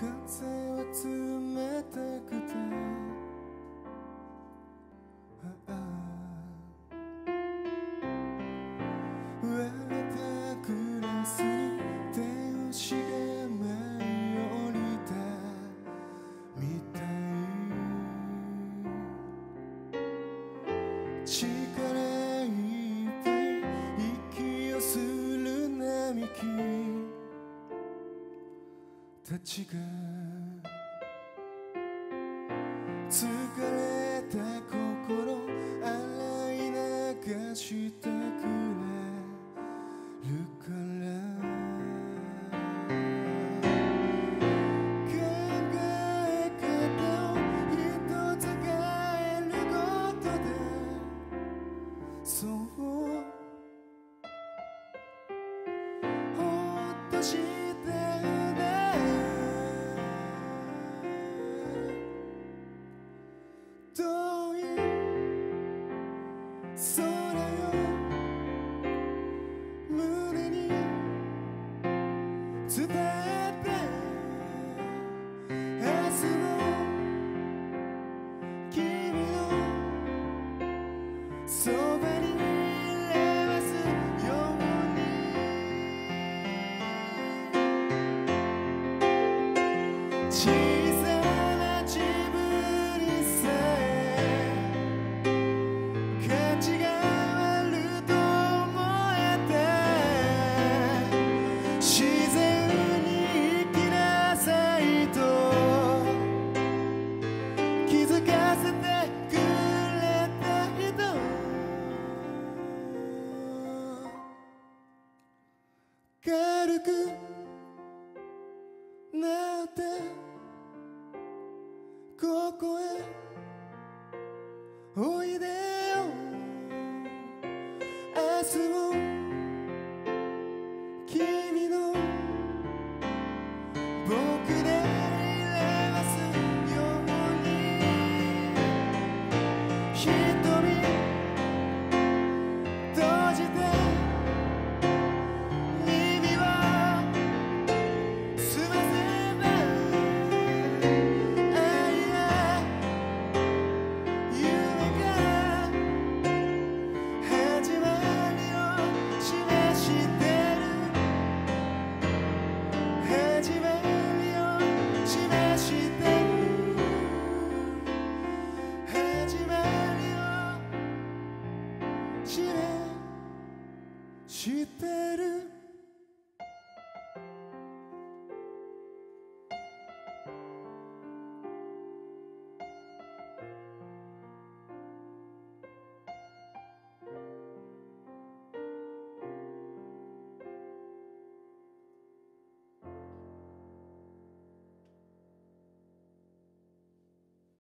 風は冷たくて割れたグラスに手をしげ舞い降りたみたい力いっぱい息をする並木たちが疲れた心洗い流してくれるから考え方を一つ変えることでそうほっとしてね遠い空よ胸に伝えて明日の君のそばにいれますように小さな自分にさえ価値があると思えて自然に生きなさいと気づかせてくれた人軽くなってここへおいでよ明日も君の僕